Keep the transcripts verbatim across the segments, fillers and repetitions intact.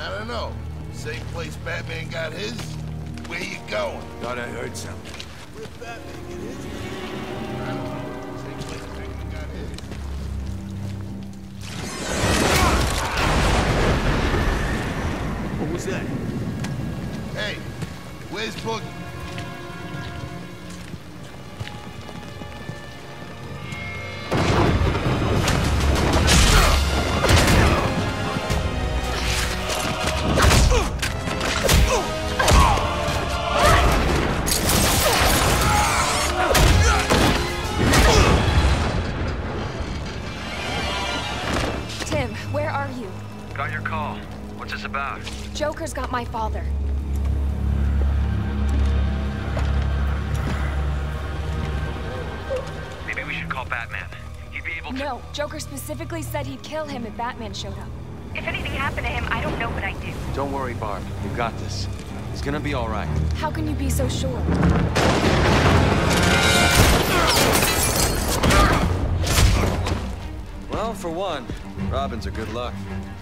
I don't know. Same place Batman got his? Where you going? Thought I heard something. Where Batman get his? I don't know. Same place Batman got his. What was that? Hey, where's Boogie? Joker's got my father. Maybe we should call Batman. He'd be able to— No, Joker specifically said he'd kill him if Batman showed up. If anything happened to him, I don't know what I'd do. Don't worry, Barb. You got this. He's gonna be all right. How can you be so sure? Well, for one, Robin's a good luck.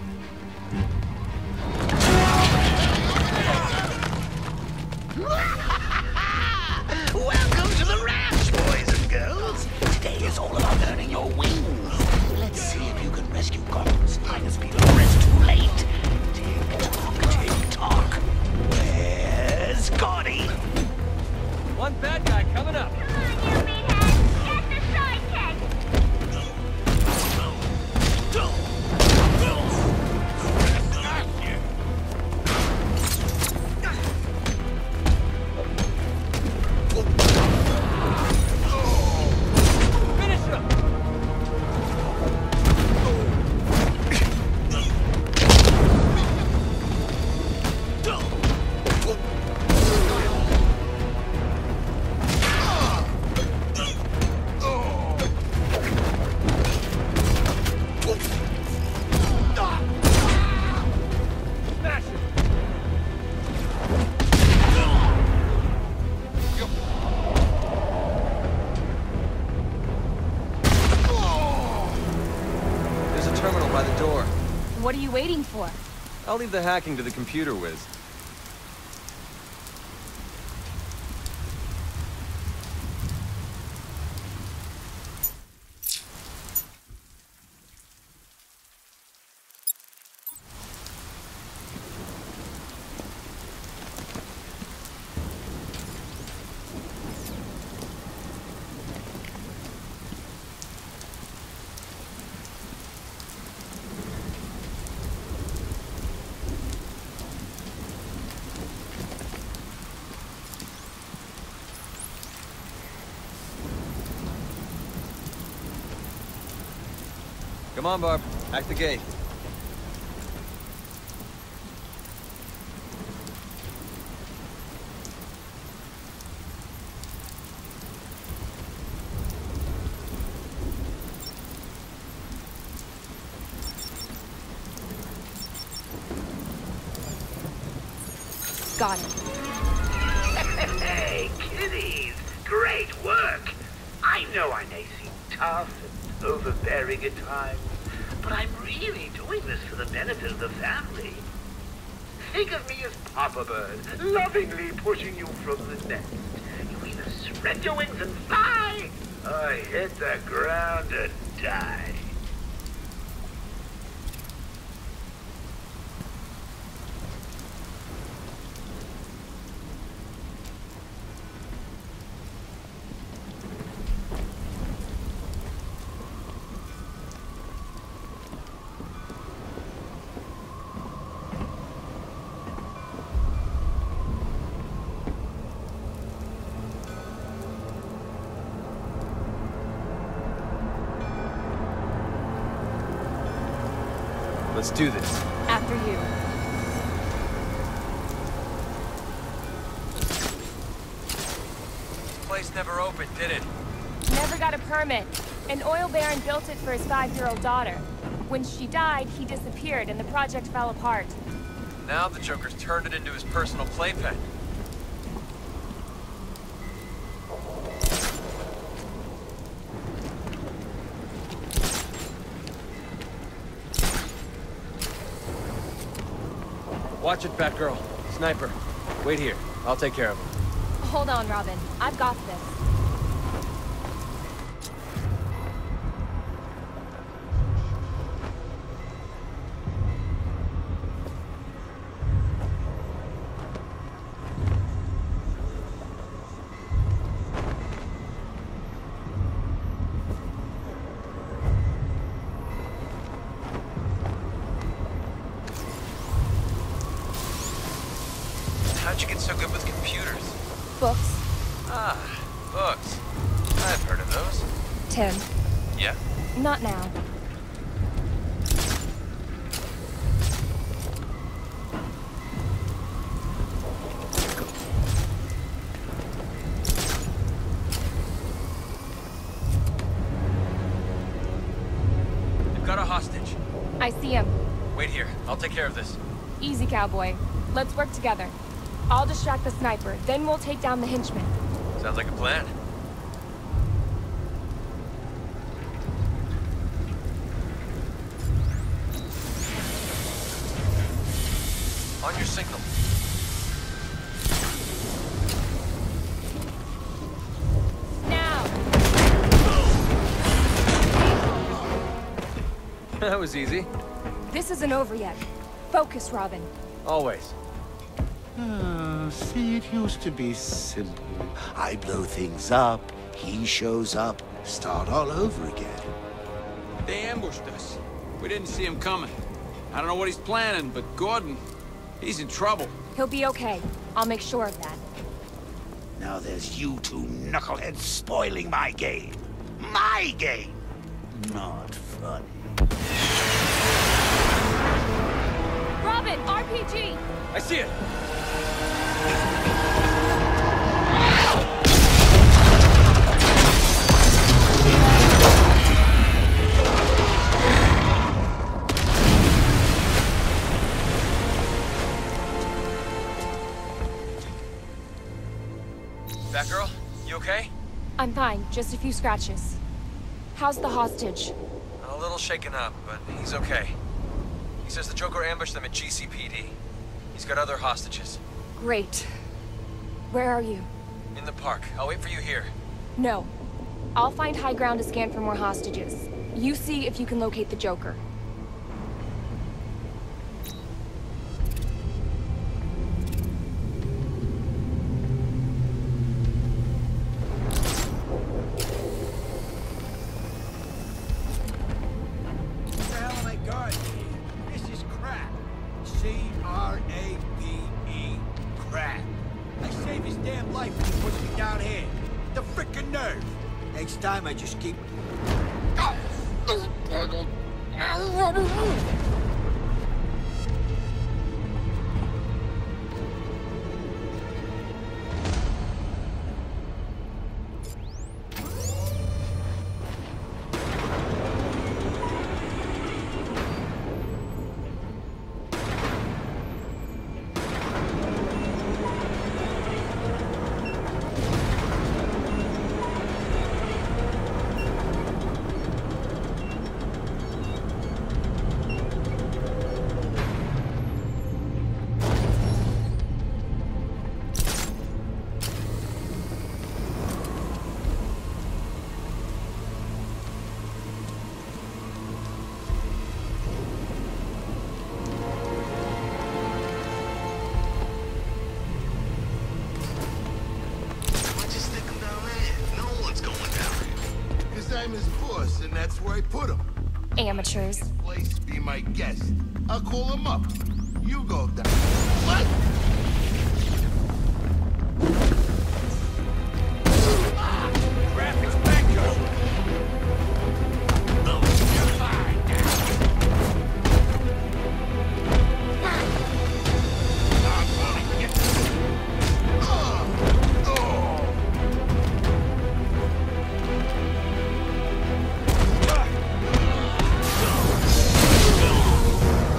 Welcome to the ranch, boys and girls. Today is all about earning your wings. Let's see if you can rescue Gotham's finest people. It's too late. Tick tock, tick tock. Where's Scotty? One bad guy coming up. Come on, you meathead. Get the sidekick. What are you waiting for? I'll leave the hacking to the computer whiz. Come on, Barb. Hack the gate. Got it. Hey, kiddies! Great work! I know I may seem tough and overbearing at times, but I'm really doing this for the benefit of the family. Think of me as Papa Bird, lovingly pushing you from the nest. You either spread your wings and fly, or hit the ground and die. Let's do this. After you. Place never opened, did it? Never got a permit. An oil baron built it for his five-year-old daughter. When she died, he disappeared and the project fell apart. Now the Joker's turned it into his personal playpen. Watch it, Batgirl. Sniper. Wait here. I'll take care of him. Hold on, Robin. I've got this. How'd you get so good with computers? Books. Ah, books. I've heard of those. Tim. Yeah? Not now. I've got a hostage. I see him. Wait here. I'll take care of this. Easy, cowboy. Let's work together. I'll distract the sniper, then we'll take down the henchman. Sounds like a plan. On your signal. Now! That was easy. This isn't over yet. Focus, Robin. Always. Ah, see, it used to be simple. I blow things up, he shows up, start all over again. They ambushed us. We didn't see him coming. I don't know what he's planning, but Gordon, he's in trouble. He'll be okay. I'll make sure of that. Now there's you two knuckleheads spoiling my game. My game! Not funny. Robin, R P G! I see it! Batgirl, you okay? I'm fine, just a few scratches. How's the hostage? A little shaken up, but he's okay. He says the Joker ambushed them at G C P D. He's got other hostages. Great. Where are you? In the park. I'll wait for you here. No. I'll find high ground to scan for more hostages. You see if you can locate the Joker. What the hell am I guarding here? This is crap. C R A P E. Crap. I saved his damn life when he pushed me down here. The frickin' nerve. Next time I just keep... I'm his boss, and that's where I put him. Amateurs. Place, be my guest. I'll call him up. You go down. What? Graphics back, Joe. You're fine now. I'm gonna get you. Oh. Oh.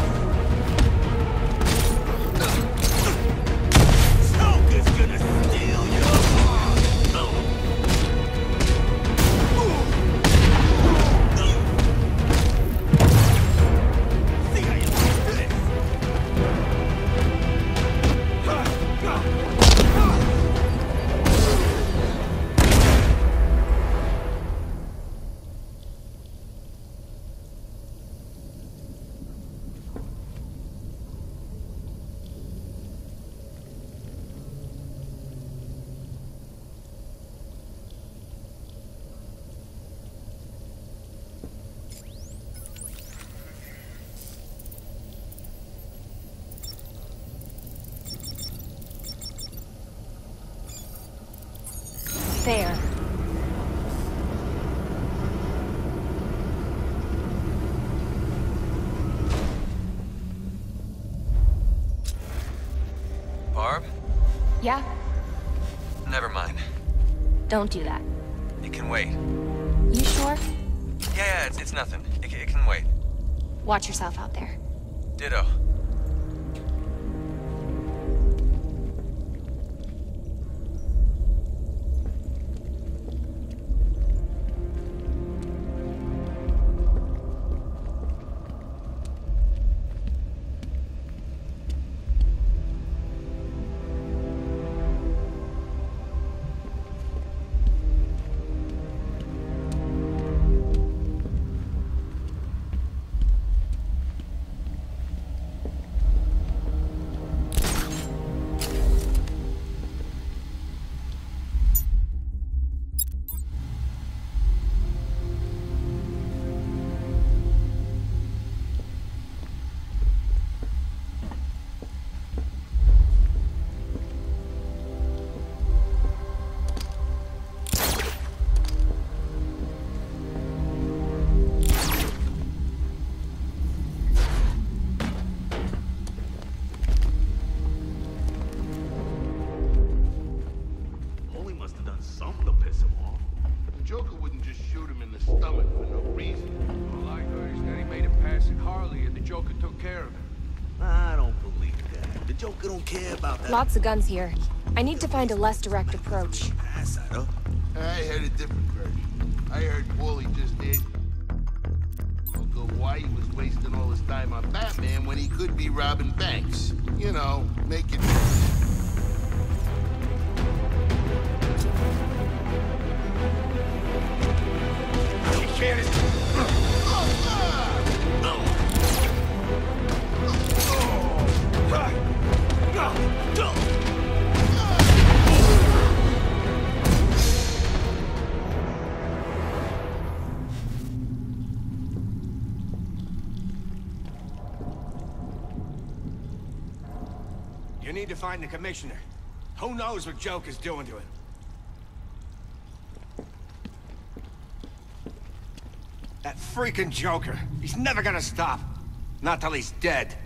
Joker's gonna steal. Yeah? Never mind. Don't do that. It can wait. You sure? Yeah, yeah, it's, it's nothing. It, it can wait. Watch yourself out there. Ditto. Lots of guns here. I need to find a less direct approach. I heard a different version. I heard Paulie just did. Don't go why he was wasting all his time on Batman when he could be robbing banks. You know, make it... He can't... You need to find the commissioner. Who knows what Joker's doing to him? That freaking Joker. He's never gonna stop. Not till he's dead.